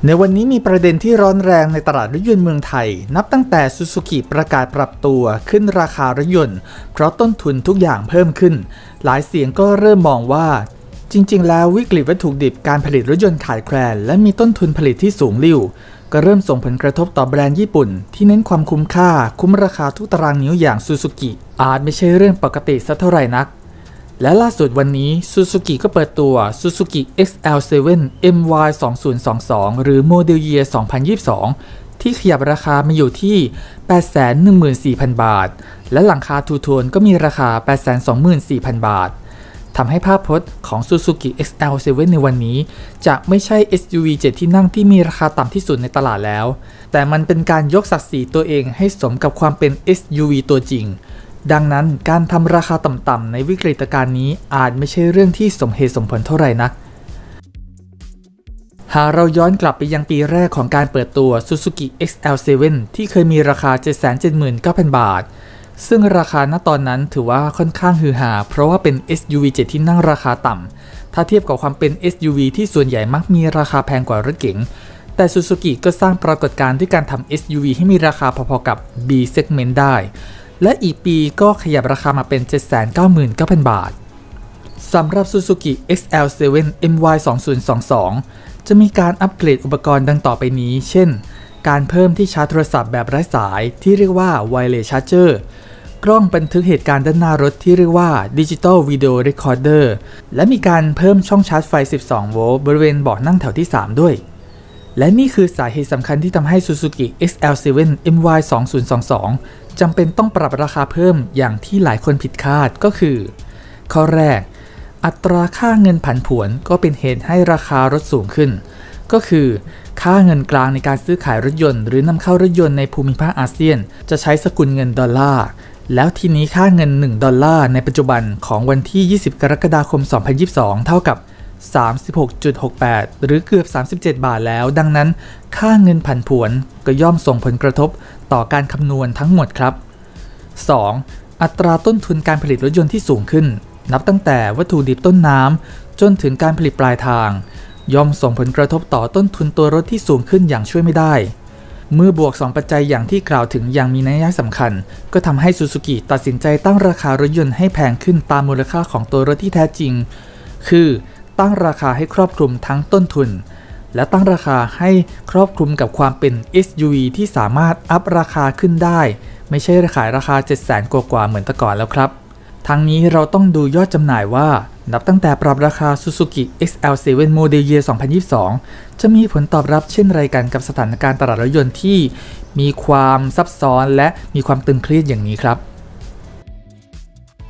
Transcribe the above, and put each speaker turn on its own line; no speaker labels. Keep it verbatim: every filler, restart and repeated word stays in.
ในวันนี้มีประเด็นที่ร้อนแรงในตลาดรถยนต์เมืองไทยนับตั้งแต่ Suzuki ประกาศปรับตัวขึ้นราคารถยนต์เพราะต้นทุนทุกอย่างเพิ่มขึ้นหลายเสียงก็เริ่มมองว่าจริงๆแล้ววิกฤตวัตถุดิบการผลิตรถยนต์ขาดแคลนและมีต้นทุนผลิตที่สูงลิ่วก็เริ่มส่งผลกระทบต่อแบรนด์ญี่ปุ่นที่เน้นความคุ้มค่าคุ้มราคาทุกตารางนิ้วอย่าง Suzuki อาจไม่ใช่เรื่องปกติสักเท่าไหร่นักและล่าสุดวันนี้ Suzuki ก็เปิดตัว Suzuki เอ็กซ์ แอล เซเว่น เอ็ม วาย สองพันยี่สิบสอง หรือ Model Year สองพันยี่สิบสอง ที่ขยับราคามาอยู่ที่ แปดแสนหนึ่งหมื่นสี่พัน บาทและหลังคาทูโทนก็มีราคา แปดแสนสองหมื่นสี่พัน บาททำให้ภาพพจน์ของ Suzuki เอ็กซ์ แอล เซเว่น ในวันนี้จะไม่ใช่ เอส ยู วี เจ็ด ที่นั่งที่มีราคาต่ำที่สุดในตลาดแล้วแต่มันเป็นการยกศักดิ์ศรีตัวเองให้สมกับความเป็น เอส ยู วี ตัวจริงดังนั้นการทำราคาต่ำๆในวิกฤตการณ์นี้อาจไม่ใช่เรื่องที่สมเหตุสมผลเท่าไหร่นักหากเราย้อนกลับไปยังปีแรกของการเปิดตัว Suzuki เอ็กซ์ แอล เซเว่น ที่เคยมีราคา เจ็ดแสนเจ็ดหมื่นเก้าพัน บาทซึ่งราคาณตอนนั้นถือว่าค่อนข้างฮือฮาเพราะว่าเป็น เอส ยู วี เจ็ด ที่นั่งราคาต่ำถ้าเทียบกับความเป็น เอส ยู วี ที่ส่วนใหญ่มักมีราคาแพงกว่ารถเก๋งแต่ Suzuki ก็สร้างปรากฏการณ์ด้วยการทำ เอส ยู วี ให้มีราคาพอๆกับ B segment ได้และอีกปีก็ขยับราคามาเป็น เจ็ดแสนเก้าหมื่นเก้าพัน บาทสำหรับ Suzuki เอ็กซ์ แอล เซเว่น เอ็ม วาย สองพันยี่สิบสอง จะมีการอัปเกรดอุปกรณ์ดังต่อไปนี้เช่นการเพิ่มที่ชาร์จโทรศัพท์แบบไร้สายที่เรียกว่า Wireless Charger กล้องบันทึกเหตุการณ์ด้านหน้ารถที่เรียกว่า Digital Video Recorder และมีการเพิ่มช่องชาร์จไฟ สิบสอง โวลต์บริเวณเบาะนั่งแถวที่ สาม ด้วยและนี่คือสาเหตุสำคัญที่ทำให้ Suzuki เอ็กซ์ แอล เซเว่น เอ็ม วาย สองพันยี่สิบสอง จำเป็นต้องปรับราคาเพิ่มอย่างที่หลายคนผิดคาดก็คือข้อแรกอัตราค่าเงินผันผวนก็เป็นเหตุให้ราคารถสูงขึ้นก็คือค่าเงินกลางในการซื้อขายรถยนต์หรือนำเข้ารถยนต์ในภูมิภาคอาเซียนจะใช้สกุลเงินดอลลาร์แล้วทีนี้ค่าเงินหนึ่งดอลลาร์ในปัจจุบันของวันที่ยี่สิบกรกฎาคมสองพันยี่สิบสองเท่ากับ สามสิบหกจุดหกแปด หรือเกือบสามสิบเจ็ดบาทแล้วดังนั้นค่าเงินผันผวนก็ย่อมส่งผลกระทบต่อการคำนวณทั้งหมดครับ สอง อัตราต้นทุนการผลิตรถยนต์ที่สูงขึ้นนับตั้งแต่วัตถุดิบต้นน้ำจนถึงการผลิตปลายทางย่อมส่งผลกระทบต่อต้นทุนตัวรถที่สูงขึ้นอย่างช่วยไม่ได้เมื่อบวกสองปัจจัยอย่างที่กล่าวถึงอย่างมีนัยสำคัญก็ทำให้ Suzuki ตัดสินใจตั้งราคารถยนต์ให้แพงขึ้นตามมูลค่าของตัวรถที่แท้จริงคือตั้งราคาให้ครอบคลุมทั้งต้นทุนและตั้งราคาให้ครอบคลุมกับความเป็น เอส ยู วี ที่สามารถอัพราคาขึ้นได้ไม่ใช่ขายราคา เจ็ดแสน กว่าๆเหมือนแต่ก่อนแล้วครับทั้งนี้เราต้องดูยอดจำหน่ายว่านับตั้งแต่ปรับราคา Suzuki เอ็กซ์ แอล เซเว่น Model Year สองพันยี่สิบสองจะมีผลตอบรับเช่นไรกันกับสถานการณ์ตลาดรถยนต์ที่มีความซับซ้อนและมีความตึงเครียดอย่างนี้ครับ